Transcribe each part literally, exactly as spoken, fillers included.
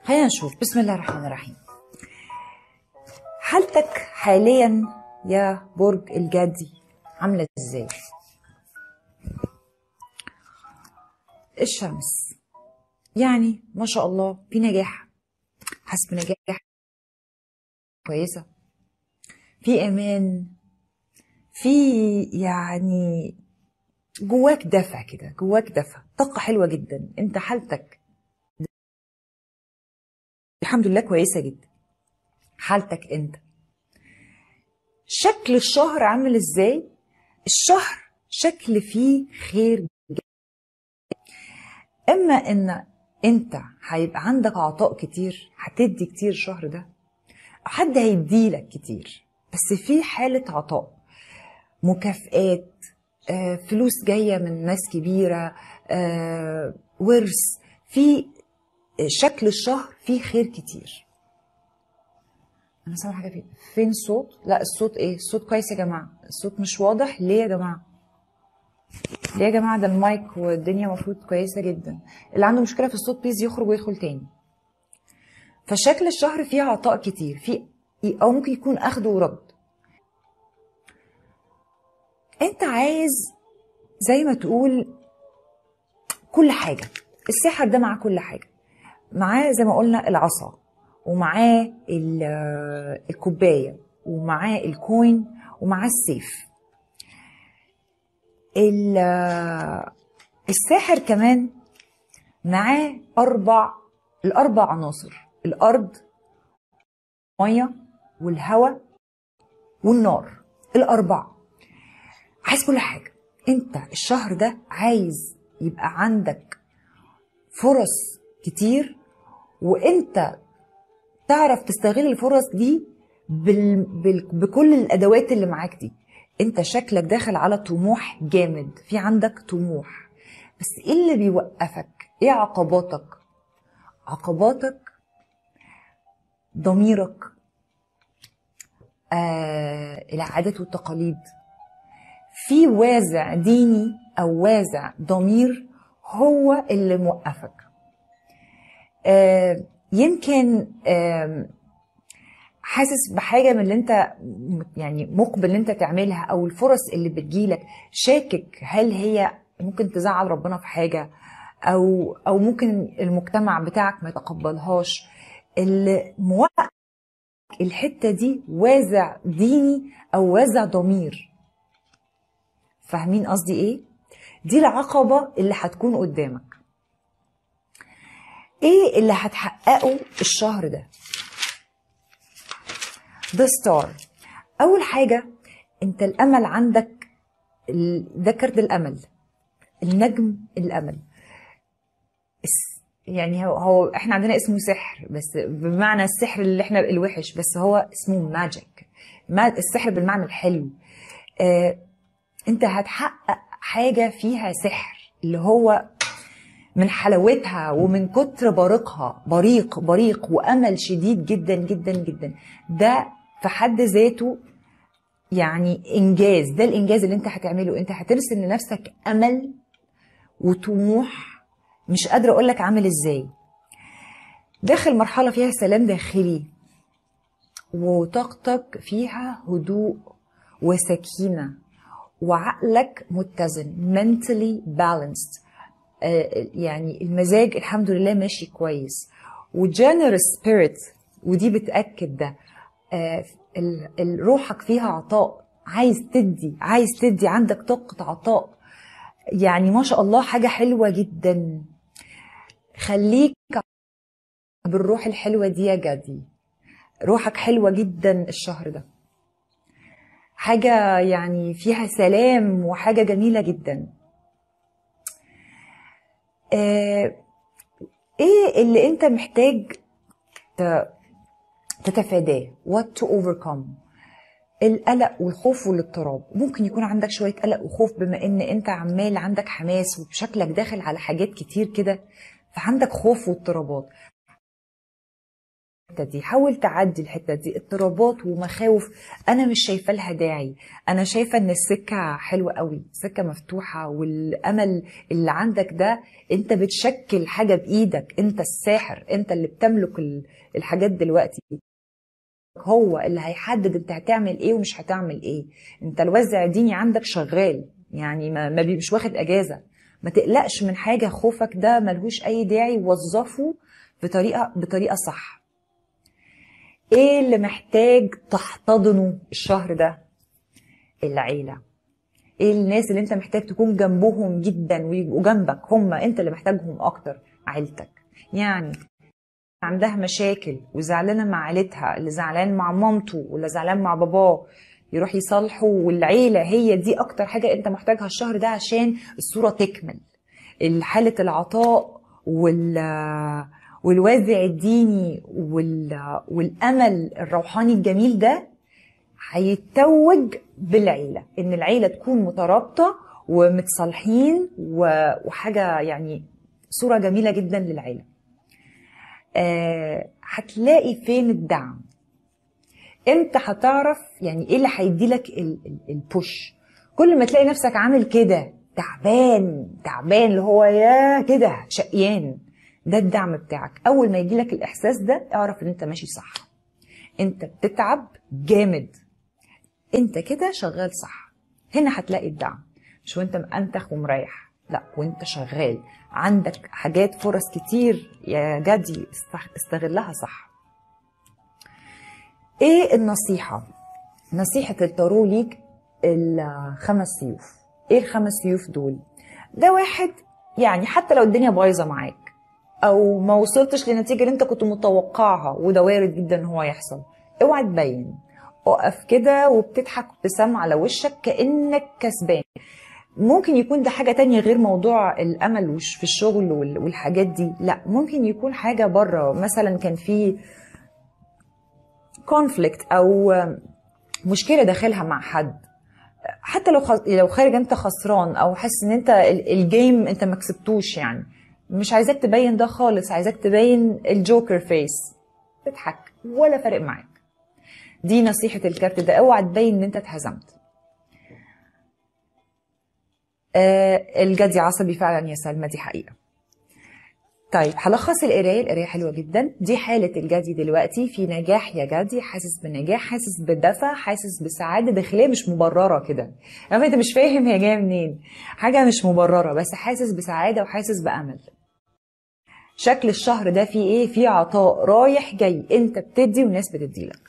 خلينا نشوف. بسم الله الرحمن الرحيم. حالتك حاليا يا برج الجدي عامله ازاي؟ الشمس يعني ما شاء الله في نجاح، حاسس بنجاح كويسه، في امان، في يعني جواك دفع كده، جواك دفع، طاقه حلوه جدا. انت حالتك الحمد لله كويسه جدا. حالتك انت شكل الشهر عامل ازاي؟ الشهر شكل فيه خير جدا. اما ان انت هيبقى عندك عطاء كتير، هتدي كتير الشهر ده، حد هيديلك كتير، بس في حالة عطاء، مكافآت، آه، فلوس جاية من ناس كبيرة، آه، ورث، في شكل الشهر فيه خير كتير. انا سامع حاجة فين فين الصوت؟ لا الصوت ايه؟ الصوت كويس يا جماعة، الصوت مش واضح ليه يا جماعة؟ ليه يا جماعة؟ ده المايك والدنيا المفروض كويسة جدا. اللي عنده مشكلة في الصوت بليز يخرج ويدخل تاني. فشكل الشهر فيه عطاء كتير، في او ممكن يكون اخد ورد. انت عايز زي ما تقول كل حاجة. الساحر ده معاه كل حاجة، معاه زي ما قلنا العصا، ومعاه الكوباية، ومعاه الكوين، ومعاه السيف. الساحر كمان معاه أربع الأربع عناصر: الأرض، المية، والهواء، والنار. الأربعة عايز كل حاجة. انت الشهر ده عايز يبقى عندك فرص كتير، وانت تعرف تستغل الفرص دي بال... بال... بكل الادوات اللي معاك دي. انت شكلك داخل على طموح جامد، في عندك طموح، بس ايه اللي بيوقفك؟ ايه عقباتك؟ عقباتك ضميرك، آه... العادات والتقاليد. في وازع ديني او وازع ضمير هو اللي موقفك. آه يمكن آه حاسس بحاجه من اللي انت يعني مقبل ان انت تعملها، او الفرص اللي بتجيلك شاكك هل هي ممكن تزعل ربنا في حاجه، او او ممكن المجتمع بتاعك ما يتقبلهاش. اللي موقف الحته دي وازع ديني او وازع ضمير. فاهمين قصدي ايه؟ دي العقبه اللي هتكون قدامك. ايه اللي هتحققه الشهر ده؟ The star. اول حاجة انت الامل عندك، ده كارت الامل، النجم الامل. يعني هو, هو احنا عندنا اسمه سحر، بس بمعنى السحر اللي احنا الوحش، بس هو اسمه ماجيك، السحر بالمعنى الحلو. اه انت هتحقق حاجة فيها سحر، اللي هو من حلاوتها ومن كتر بريقها، بريق بريق وامل شديد جدا جدا جدا. ده في حد ذاته يعني انجاز. ده الانجاز اللي انت هتعمله. انت هترسم لنفسك امل وطموح مش قادره اقول لك عامل ازاي. داخل مرحله فيها سلام داخلي، وطاقتك فيها هدوء وسكينه، وعقلك متزن mentally balanced. آه يعني المزاج الحمد لله ماشي كويس، وgenerous spirit، ودي بتأكد ده. آه روحك فيها عطاء، عايز تدي، عايز تدي، عندك طاقة عطاء. يعني ما شاء الله حاجة حلوة جدا. خليك بالروح الحلوة دي يا جدي، روحك حلوة جدا الشهر ده، حاجة يعني فيها سلام وحاجة جميلة جدا. آه ايه اللي انت محتاج تتفاداه؟ what to overcome؟ القلق والخوف والاضطراب. ممكن يكون عندك شوية قلق وخوف بما ان انت عمال عندك حماس وبشكلك داخل على حاجات كتير كده، فعندك خوف واضطرابات. دي، حاول تعدي الحته دي. اضطرابات ومخاوف انا مش شايفه لها داعي، انا شايفه ان السكه حلوه قوي، سكه مفتوحه، والامل اللي عندك ده انت بتشكل حاجه بايدك، انت الساحر، انت اللي بتملك الحاجات دلوقتي، هو اللي هيحدد انت هتعمل ايه ومش هتعمل ايه. انت الوزع الديني عندك شغال، يعني ما ما مش واخد اجازه. ما تقلقش من حاجه، خوفك ده ملهوش اي داعي، وظفه بطريقه بطريقه صح. ايه اللي محتاج تحتضنه الشهر ده؟ العيله. ايه الناس اللي انت محتاج تكون جنبهم جدا ويبقوا جنبك، هم انت اللي محتاجهم اكتر؟ عيلتك. يعني عندها مشاكل وزعلانه مع عيلتها، اللي زعلان مع مامته ولا زعلان مع باباه، يروح يصالحوا، والعيله هي دي اكتر حاجه انت محتاجها الشهر ده عشان الصوره تكمل. حاله العطاء وال والوازع الديني والامل الروحاني الجميل ده هيتوج بالعيله، ان العيله تكون مترابطه ومتصالحين، وحاجه يعني صوره جميله جدا للعيله. أه هتلاقي فين الدعم؟ امتى هتعرف يعني ايه اللي هيديلك البوش؟ كل ما تلاقي نفسك عامل كده تعبان تعبان، اللي هو يا كده شقيان، ده الدعم بتاعك. اول ما يجيلك الاحساس ده اعرف ان انت ماشي صح، انت بتتعب جامد، انت كده شغال صح. هنا هتلاقي الدعم، مش وانت مأنتخ ومريح، لا، وانت شغال عندك حاجات، فرص كتير يا جدي، استغلها صح. ايه النصيحة؟ نصيحة التارو ليك الخمس سيوف. ايه الخمس سيوف دول؟ ده واحد يعني حتى لو الدنيا بايظة معاك او ما وصلتش للنتيجة اللي انت كنت متوقعها، وده وارد جدا ان هو يحصل، اوعى تبين، اقف كده وبتضحك ابتسام على وشك كأنك كسبان. ممكن يكون ده حاجة تانية غير موضوع الأمل في الشغل والحاجات دي، لا، ممكن يكون حاجة بره، مثلا كان في كونفليكت أو مشكلة داخلها مع حد، حتى لو خ... لو خارج انت خسران او حاسس ان انت الجيم انت ما كسبتوش، يعني مش عايزاك تبين ده خالص، عايزاك تبين الجوكر فيس، تضحك ولا فارق معاك. دي نصيحة الكارت ده، اوعى تبين ان انت اتهزمت. آه الجدي عصبي فعلا يا سلمى، دي حقيقة. طيب هلخص القرايه. القرايه حلوه جدا، دي حاله الجدي دلوقتي، في نجاح يا جدي، حاسس بنجاح، حاسس بدفى، حاسس بسعاده داخليه مش مبرره كده، يعني انت مش فاهم هي جايه منين، حاجه مش مبرره، بس حاسس بسعاده وحاسس بامل. شكل الشهر ده فيه ايه؟ فيه عطاء رايح جاي، انت بتدي والناس بتديلك.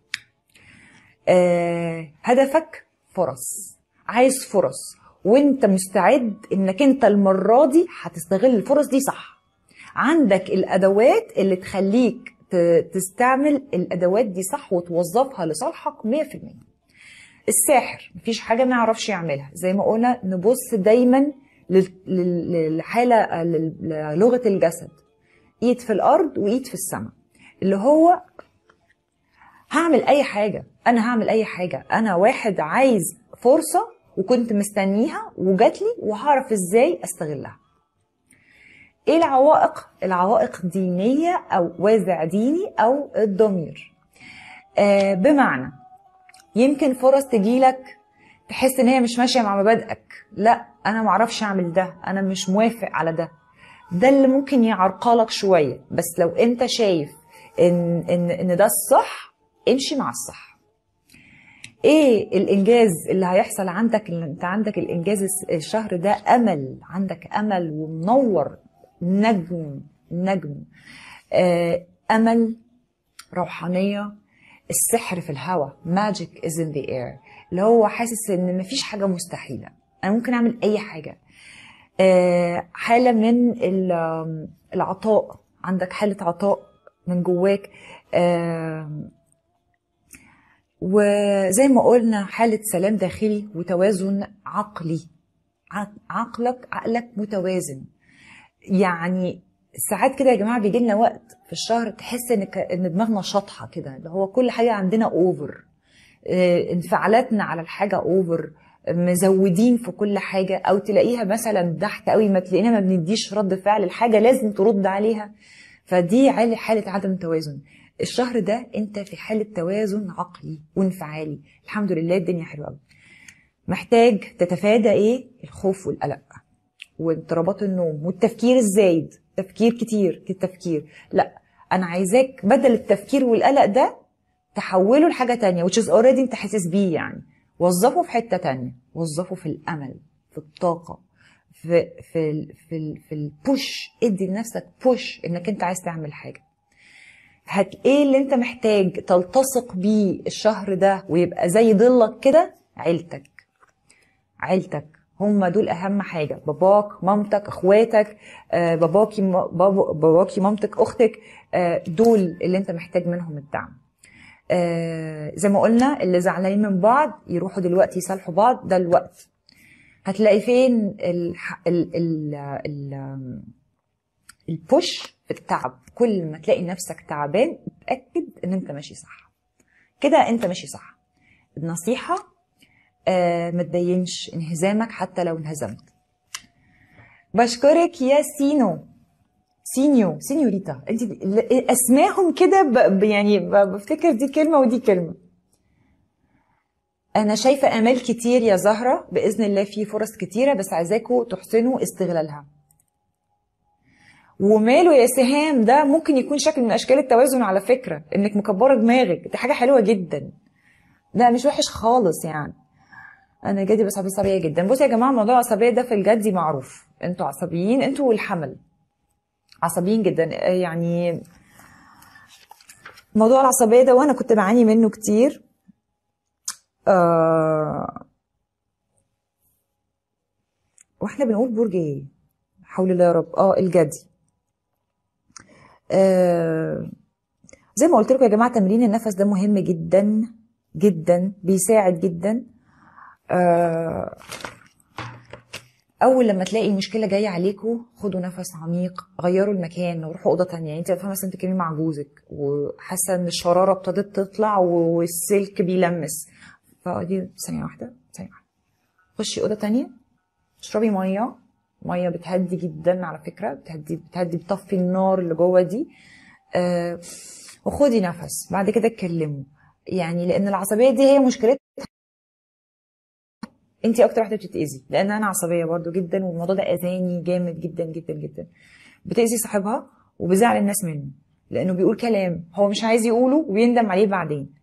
آه هدفك فرص، عايز فرص، وانت مستعد انك انت المره دي هتستغل الفرص دي صح. عندك الادوات اللي تخليك تستعمل الادوات دي صح وتوظفها لصالحك مية في المية. الساحر مفيش حاجه ما يعرفش يعملها، زي ما قلنا نبص دايما للحاله، للغه الجسد، ايد في الارض وايد في السماء، اللي هو هعمل اي حاجه، انا هعمل اي حاجه، انا واحد عايز فرصه وكنت مستنيها وجاتلي وهعرف ازاي استغلها. ايه العوائق؟ العوائق دينية او وازع ديني او الضمير. آه بمعنى يمكن فرص تجيلك تحس ان هي مش ماشية مع مبادئك، لا انا معرفش اعمل ده، انا مش موافق على ده، ده اللي ممكن يعرقلك شوية. بس لو انت شايف ان, إن, إن ده الصح، امشي مع الصح. ايه الانجاز اللي هيحصل عندك؟ اللي انت عندك الانجاز الشهر ده امل، عندك امل ومنور، نجم نجم آه امل، روحانيه، السحر في الهواء، magic is in the air، اللي هو حاسس ان مفيش حاجه مستحيله، انا ممكن اعمل اي حاجه. آه حاله من العطاء، عندك حاله عطاء من جواك. آه وزي ما قلنا حاله سلام داخلي وتوازن عقلي، عقلك عقلك متوازن. يعني ساعات كده يا جماعه بيجي لنا وقت في الشهر تحس ان ان دماغنا شاطحه كده، اللي هو كل حاجه عندنا اوفر، انفعالاتنا على الحاجه اوفر، مزودين في كل حاجه، او تلاقيها مثلا تحت قوي، ما تلاقينا ما بنديش رد فعل، الحاجه لازم ترد عليها، فدي حاله عدم توازن. الشهر ده انت في حالة توازن عقلي وانفعالي، الحمد لله الدنيا حلوة قوي. محتاج تتفادى ايه؟ الخوف والقلق واضطرابات النوم والتفكير الزايد، تفكير كتير التفكير. لا، انا عايزاك بدل التفكير والقلق ده تحوله لحاجة تانية which is already انت حاسس بيه، يعني وظفه في حتة تانية، وظفه في الامل، في الطاقة، في في ال في ال في البوش. ادي لنفسك بوش انك انت عايز تعمل حاجة. هت ايه اللي انت محتاج تلتصق بيه الشهر ده ويبقى زي ضلك كده؟ عيلتك. عيلتك هم دول اهم حاجه، باباك، مامتك، اخواتك، آه باباكي بابا باباكي مامتك، اختك، آه دول اللي انت محتاج منهم الدعم. آه زي ما قلنا، اللي زعلانين من بعض يروحوا دلوقتي يصالحوا بعض، ده الوقت. هتلاقي فين ال ال ال ال البوش في التعب. كل ما تلاقي نفسك تعبان اتاكد ان انت ماشي صح، كده انت ماشي صح. النصيحه آه ما تبينش انهزامك حتى لو انهزمت. بشكرك يا سينو سينيو سينيوريتا، انت اسماهم كده يعني بفتكر دي كلمه ودي كلمه. انا شايفه امال كتير يا زهره، باذن الله في فرص كتيره، بس عايزاكم تحسنوا استغلالها. وماله يا سهام، ده ممكن يكون شكل من اشكال التوازن على فكره، انك مكبره دماغك، دي حاجه حلوه جدا، ده مش وحش خالص يعني. انا جدي بس عصبيه جدا. بصوا يا جماعه، موضوع العصبيه ده في الجدي معروف، انتوا عصبيين، انتوا والحمل عصبيين جدا يعني. موضوع العصبيه ده وانا كنت بعاني منه كتير. آه واحنا بنقول برج ايه؟ حول الله يا رب. اه الجدي. آه زي ما قلت لكم يا جماعه، تمرين النفس ده مهم جدا جدا، بيساعد جدا. آه اول لما تلاقي مشكله جايه عليكم، خدوا نفس عميق، غيروا المكان وروحوا اوضه ثانيه. يعني انت فاهمه مثلا بتتكلمي مع جوزك وحاسه ان الشراره ابتدت تطلع والسلك بيلمس، فدي ثانيه واحده ثانيه واحده، خشي اوضه ثانيه، اشربي ميه. ميه بتهدي جدا على فكره، بتهدي بتهدي بتطفي النار اللي جوه دي. آه وخدي نفس، بعد كده اتكلموا. يعني لان العصبيه دي هي مشكلتها، انت اكتر واحده بتتاذي، لان انا عصبيه برضو جدا، والموضوع ده اذاني جامد جدا جدا جدا. بتاذي صاحبها وبزعل الناس منه، لانه بيقول كلام هو مش عايز يقوله ويندم عليه بعدين.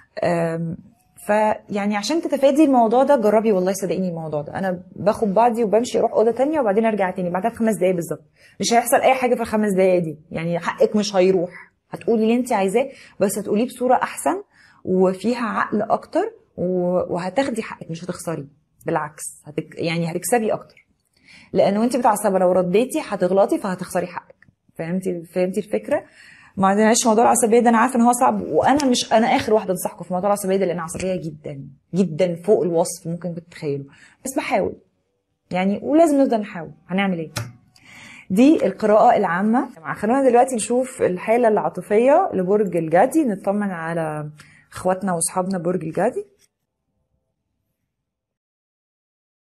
فيعني عشان تتفادي الموضوع ده، جربي والله صدقيني الموضوع ده. انا باخد بعضي وبمشي اروح اوضه تانية وبعدين ارجع تاني بعدها بخمس دقايق بالظبط. مش هيحصل اي حاجه في الخمس دقايق دي، يعني حقك مش هيروح، هتقولي اللي انت عايزاه، بس هتقوليه بصوره احسن وفيها عقل اكتر، وهتاخدي حقك مش هتخسري، بالعكس هتك... يعني هتكسبي اكتر. لانه انت متعصبه لو رديتي هتغلطي فهتخسري حقك. فهمتي فهمتي الفكره؟ ما عندناش موضوع العصبيه ده، انا عارفه ان هو صعب، وانا مش انا اخر واحده انصحكم في موضوع العصبيه ده، لان عصبيه جدا جدا فوق الوصف ممكن تتخيلوا، بس بحاول يعني، ولازم نفضل نحاول. هنعمل ايه؟ دي القراءه العامه. خلونا دلوقتي نشوف الحاله العاطفيه لبرج الجدي، نطمن على اخواتنا واصحابنا برج الجدي.